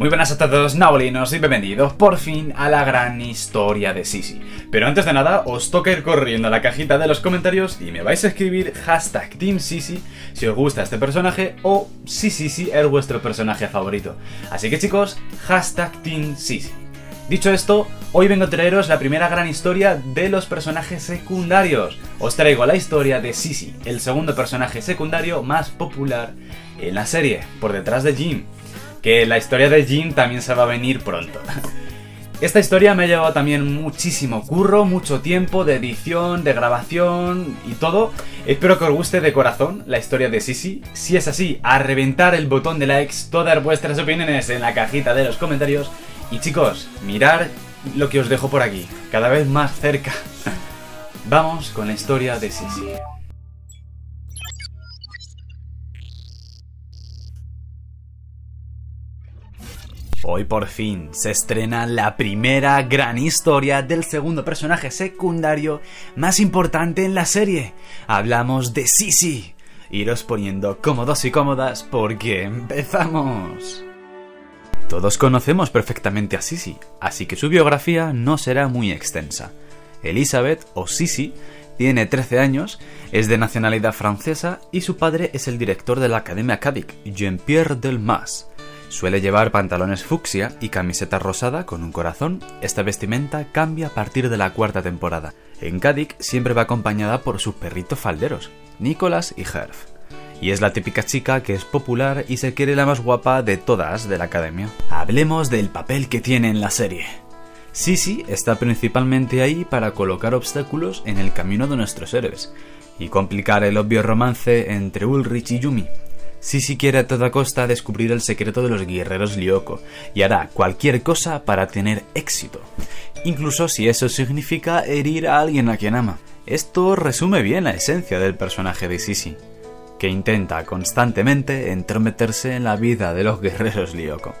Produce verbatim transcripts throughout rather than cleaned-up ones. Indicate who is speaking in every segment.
Speaker 1: Muy buenas a todos, nabolinos, y bienvenidos por fin a la gran historia de Sisi. Pero antes de nada, os toca ir corriendo a la cajita de los comentarios y me vais a escribir hashtag Team Sisi si os gusta este personaje o si Sisi es vuestro personaje favorito. Así que chicos, hashtag Team Sisi. Dicho esto, hoy vengo a traeros la primera gran historia de los personajes secundarios. Os traigo la historia de Sisi, el segundo personaje secundario más popular en la serie, por detrás de Jim. Que la historia de Jim también se va a venir pronto. Esta historia me ha llevado también muchísimo curro, mucho tiempo de edición, de grabación y todo. Espero que os guste de corazón la historia de Sisi. Si es así, a reventar el botón de likes, todas vuestras opiniones en la cajita de los comentarios. Y chicos, mirad lo que os dejo por aquí, cada vez más cerca. Vamos con la historia de Sisi. Hoy por fin se estrena la primera gran historia del segundo personaje secundario más importante en la serie. Hablamos de Sisi. Iros poniendo cómodos y cómodas porque empezamos. Todos conocemos perfectamente a Sisi, así que su biografía no será muy extensa. Elizabeth, o Sisi, tiene trece años, es de nacionalidad francesa y su padre es el director de la Academia Cadix, Jean-Pierre Delmas. Suele llevar pantalones fucsia y camiseta rosada con un corazón. Esta vestimenta cambia a partir de la cuarta temporada. En Cadix siempre va acompañada por sus perritos falderos, Nicholas y Herb. Y es la típica chica que es popular y se quiere la más guapa de todas de la academia. Hablemos del papel que tiene en la serie. Sisi está principalmente ahí para colocar obstáculos en el camino de nuestros héroes y complicar el obvio romance entre Ulrich y Yumi. Sisi quiere a toda costa descubrir el secreto de los guerreros Lyoko y hará cualquier cosa para tener éxito, incluso si eso significa herir a alguien a quien ama. Esto resume bien la esencia del personaje de Sisi, que intenta constantemente entrometerse en la vida de los guerreros Lyoko.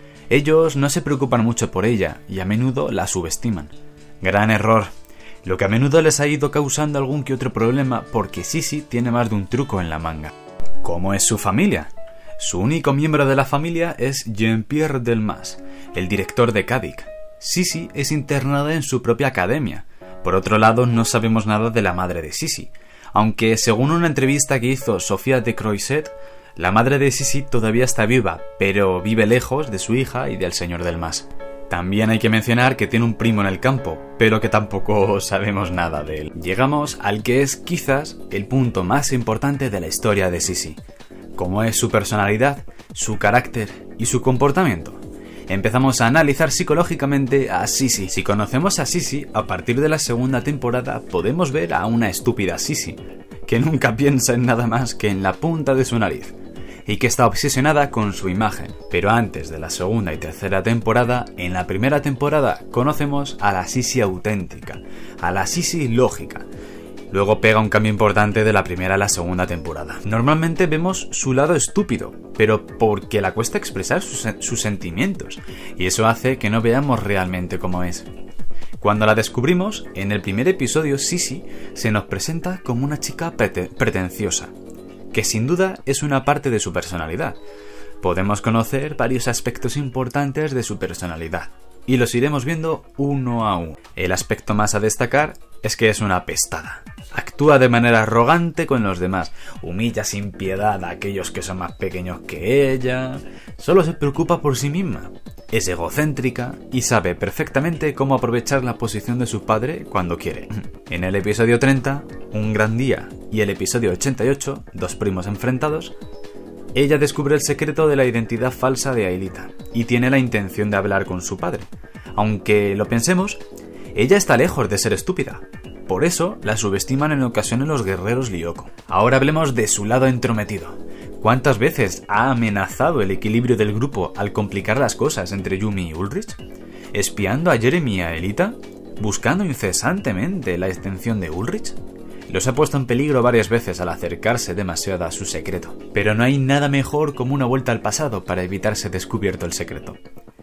Speaker 1: Ellos no se preocupan mucho por ella y a menudo la subestiman. Gran error, lo que a menudo les ha ido causando algún que otro problema porque Sisi tiene más de un truco en la manga. ¿Cómo es su familia? Su único miembro de la familia es Jean-Pierre Delmas, el director de Cadix. Sisi es internada en su propia academia. Por otro lado, no sabemos nada de la madre de Sisi, aunque según una entrevista que hizo Sofía de Croisset, la madre de Sisi todavía está viva, pero vive lejos de su hija y del señor Delmas. También hay que mencionar que tiene un primo en el campo, pero que tampoco sabemos nada de él. Llegamos al que es quizás el punto más importante de la historia de Sisi, como es su personalidad, su carácter y su comportamiento. Empezamos a analizar psicológicamente a Sisi. Si conocemos a Sisi, a partir de la segunda temporada podemos ver a una estúpida Sisi, que nunca piensa en nada más que en la punta de su nariz, y que está obsesionada con su imagen. Pero antes de la segunda y tercera temporada, en la primera temporada conocemos a la Sisi auténtica, a la Sisi lógica. Luego pega un cambio importante de la primera a la segunda temporada. Normalmente vemos su lado estúpido, pero porque le cuesta expresar sus, sus sentimientos, y eso hace que no veamos realmente cómo es. Cuando la descubrimos, en el primer episodio Sisi se nos presenta como una chica prete- pretenciosa, que sin duda es una parte de su personalidad. Podemos conocer varios aspectos importantes de su personalidad, y los iremos viendo uno a uno. El aspecto más a destacar es que es una apestada. Actúa de manera arrogante con los demás, humilla sin piedad a aquellos que son más pequeños que ella, solo se preocupa por sí misma, es egocéntrica y sabe perfectamente cómo aprovechar la posición de su padre cuando quiere. En el episodio treinta, Un gran día, y el episodio ochenta y ocho, Dos primos enfrentados, ella descubre el secreto de la identidad falsa de Aelita y tiene la intención de hablar con su padre. Aunque lo pensemos, ella está lejos de ser estúpida. Por eso la subestiman en ocasiones los guerreros Lyoko. Ahora hablemos de su lado entrometido. ¿Cuántas veces ha amenazado el equilibrio del grupo al complicar las cosas entre Yumi y Ulrich? ¿Espiando a Jeremy y a Aelita? ¿Buscando incesantemente la extensión de Ulrich? Los ha puesto en peligro varias veces al acercarse demasiado a su secreto. Pero no hay nada mejor como una vuelta al pasado para evitar ser descubierto el secreto.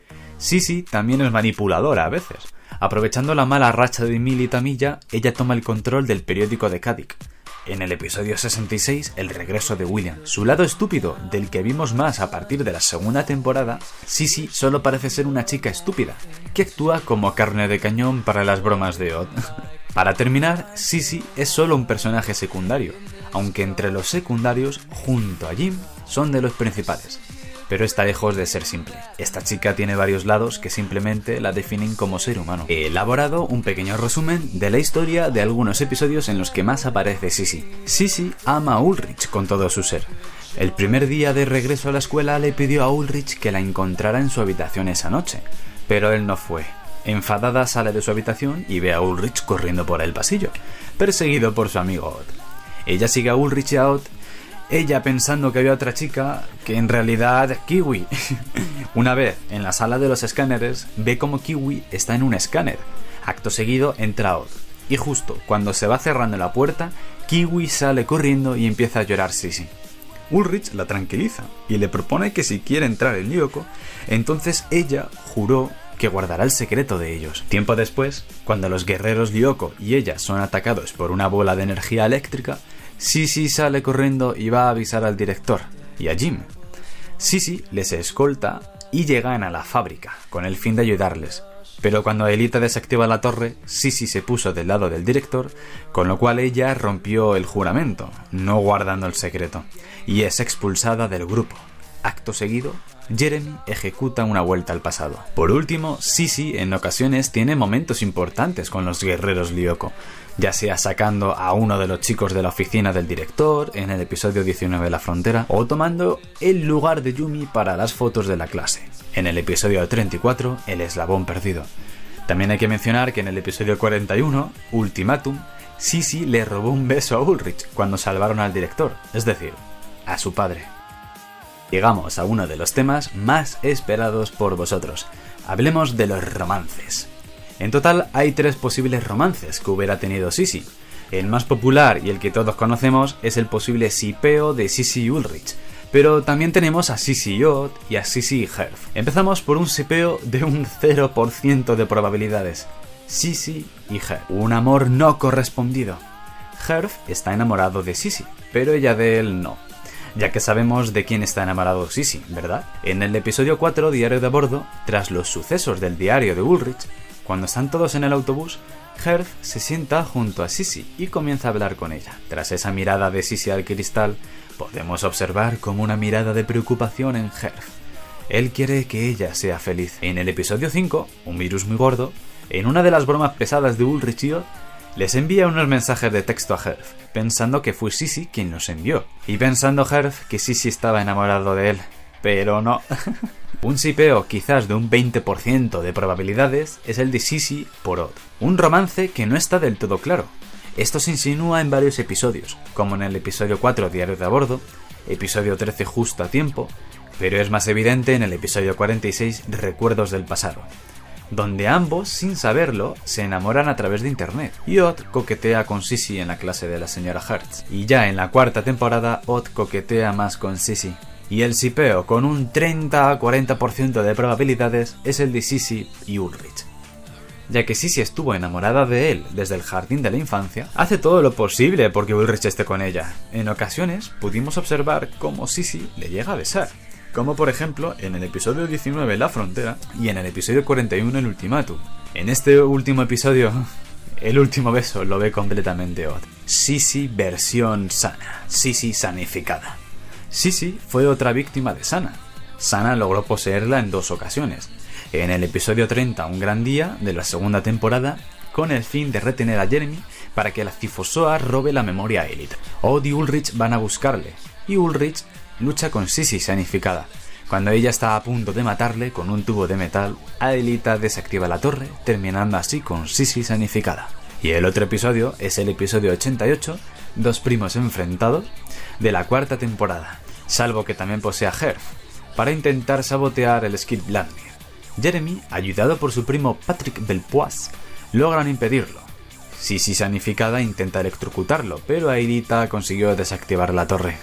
Speaker 1: Sisi también es manipuladora a veces. Aprovechando la mala racha de Mil y Tamilla, ella toma el control del periódico de Cadix. En el episodio sesenta y seis, el regreso de William, su lado estúpido, del que vimos más a partir de la segunda temporada, Sissy solo parece ser una chica estúpida, que actúa como carne de cañón para las bromas de Odd. Para terminar, Sissy es solo un personaje secundario, aunque entre los secundarios, junto a Jim, son de los principales. Pero está lejos de ser simple. Esta chica tiene varios lados que simplemente la definen como ser humano. He elaborado un pequeño resumen de la historia de algunos episodios en los que más aparece Sissy. Sissy ama a Ulrich con todo su ser. El primer día de regreso a la escuela le pidió a Ulrich que la encontrara en su habitación esa noche, pero él no fue. Enfadada sale de su habitación y ve a Ulrich corriendo por el pasillo, perseguido por su amigo Odd. Ella sigue a Ulrich y a Odd, ella pensando que había otra chica, que en realidad Kiwi. Una vez en la sala de los escáneres, ve como Kiwi está en un escáner. Acto seguido entra Odd, y justo cuando se va cerrando la puerta, Kiwi sale corriendo y empieza a llorar Sissy. Ulrich la tranquiliza y le propone que si quiere entrar en Lyoko, entonces ella juró que guardará el secreto de ellos. Tiempo después, cuando los guerreros Lyoko y ella son atacados por una bola de energía eléctrica, Sissy sale corriendo y va a avisar al director y a Jim. Sissy les escolta y llegan a la fábrica con el fin de ayudarles, pero cuando Aelita desactiva la torre, Sissy se puso del lado del director, con lo cual ella rompió el juramento, no guardando el secreto, y es expulsada del grupo. Acto seguido, Jeremy ejecuta una vuelta al pasado. Por último, Sissy en ocasiones tiene momentos importantes con los guerreros Lyoko, ya sea sacando a uno de los chicos de la oficina del director en el episodio diecinueve de La Frontera, o tomando el lugar de Yumi para las fotos de la clase, en el episodio treinta y cuatro, El eslabón perdido. También hay que mencionar que en el episodio cuarenta y uno, Ultimátum, Sissy le robó un beso a Ulrich cuando salvaron al director, es decir, a su padre. Llegamos a uno de los temas más esperados por vosotros. Hablemos de los romances. En total hay tres posibles romances que hubiera tenido Sissy. El más popular y el que todos conocemos es el posible sipeo de Sissy y Ulrich, pero también tenemos a Sissy y Odd y a Sissy y Herb. Empezamos por un sipeo de un cero por ciento de probabilidades. Sissy y Herb, un amor no correspondido. Herb está enamorado de Sissy, pero ella de él no. Ya que sabemos de quién está enamorado Sissy, ¿verdad? En el episodio cuatro, Diario de a bordo, tras los sucesos del diario de Ulrich, cuando están todos en el autobús, Herb se sienta junto a Sissy y comienza a hablar con ella. Tras esa mirada de Sissy al cristal, podemos observar como una mirada de preocupación en Herb. Él quiere que ella sea feliz. En el episodio cinco, Un virus muy gordo, en una de las bromas pesadas de Ulrich y Odd, les envía unos mensajes de texto a Herb, pensando que fue Sissy quien los envió, y pensando Herb que Sissy estaba enamorado de él, pero no. Un sipeo quizás de un veinte por ciento de probabilidades es el de Sissy por Odd, un romance que no está del todo claro. Esto se insinúa en varios episodios, como en el episodio cuatro, Diario de a bordo, episodio trece, Justo a tiempo, pero es más evidente en el episodio cuarenta y seis, Recuerdos del pasado, donde ambos, sin saberlo, se enamoran a través de internet, y Odd coquetea con Sissy en la clase de la señora Hertz. Y ya en la cuarta temporada, Odd coquetea más con Sissy. Y el sipeo con un treinta a cuarenta por ciento de probabilidades es el de Sissy y Ulrich. Ya que Sissy estuvo enamorada de él desde el jardín de la infancia, hace todo lo posible porque Ulrich esté con ella. En ocasiones pudimos observar cómo Sissy le llega a besar, como por ejemplo en el episodio diecinueve, La Frontera, y en el episodio cuarenta y uno, El ultimátum. En este último episodio, el último beso lo ve completamente Odd. Sissy versión sana, Sissy sanificada. Sissy fue otra víctima de Sana. Sana logró poseerla en dos ocasiones. En el episodio treinta, Un gran día, de la segunda temporada, con el fin de retener a Jeremy para que la Cifosoa robe la memoria a Aelita. Odd y Ulrich van a buscarle, y Ulrich lucha con Sissy sanificada. Cuando ella está a punto de matarle con un tubo de metal, Aelita desactiva la torre, terminando así con Sissy sanificada. Y el otro episodio es el episodio ochenta y ocho, Dos primos enfrentados, de la cuarta temporada, salvo que también posee a Herb, para intentar sabotear el Skip Blandnir. Jeremy, ayudado por su primo Patrick Belpoise, logran impedirlo. Sissy sanificada intenta electrocutarlo, pero Aelita consiguió desactivar la torre.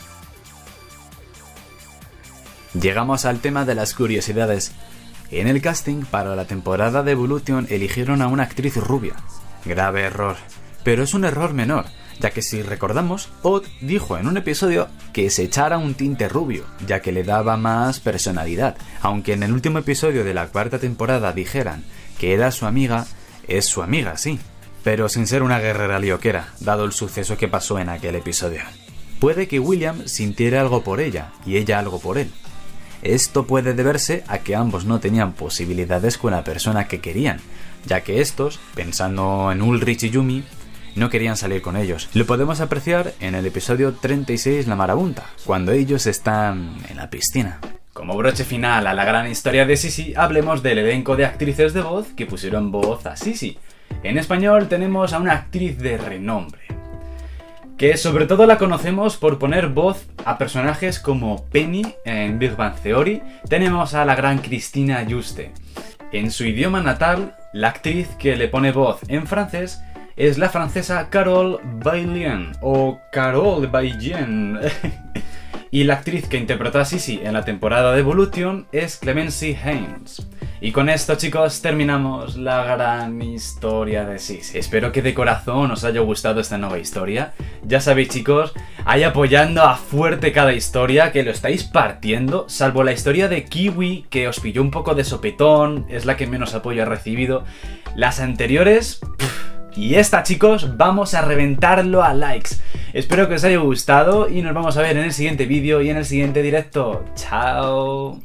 Speaker 1: Llegamos al tema de las curiosidades. En el casting para la temporada de Evolution eligieron a una actriz rubia. Grave error, pero es un error menor, ya que si recordamos, Odd dijo en un episodio que se echara un tinte rubio, ya que le daba más personalidad. Aunque en el último episodio de la cuarta temporada dijeran que era su amiga, es su amiga, sí, pero sin ser una guerrera lioquera, dado el suceso que pasó en aquel episodio. Puede que William sintiera algo por ella y ella algo por él. Esto puede deberse a que ambos no tenían posibilidades con la persona que querían, ya que estos, pensando en Ulrich y Yumi, no querían salir con ellos. Lo podemos apreciar en el episodio treinta y seis, La Marabunta, cuando ellos están en la piscina. Como broche final a la gran historia de Sissy, hablemos del elenco de actrices de voz que pusieron voz a Sissy. En español tenemos a una actriz de renombre, que sobre todo la conocemos por poner voz a personajes como Penny en Big Bang Theory. Tenemos a la gran Cristina Juste. En su idioma natal, la actriz que le pone voz en francés es la francesa Carole Bailien, o Carole Bailien. Y la actriz que interpretó a Sissy en la temporada de Evolution es Clemency Haynes. Y con esto, chicos, terminamos la gran historia de Sissy. Espero que de corazón os haya gustado esta nueva historia. Ya sabéis, chicos, ahí apoyando a fuerte cada historia, que lo estáis partiendo, salvo la historia de Kiwi, que os pilló un poco de sopetón, es la que menos apoyo ha recibido. Las anteriores... Pff, y esta, chicos, vamos a reventarlo a likes. Espero que os haya gustado y nos vamos a ver en el siguiente vídeo y en el siguiente directo. ¡Chao!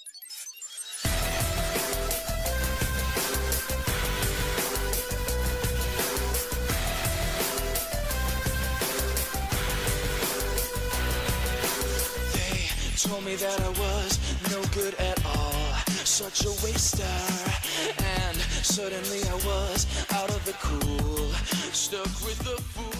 Speaker 2: Told me that I was no good at all, such a waster, and suddenly I was out of the cool, stuck with the fool.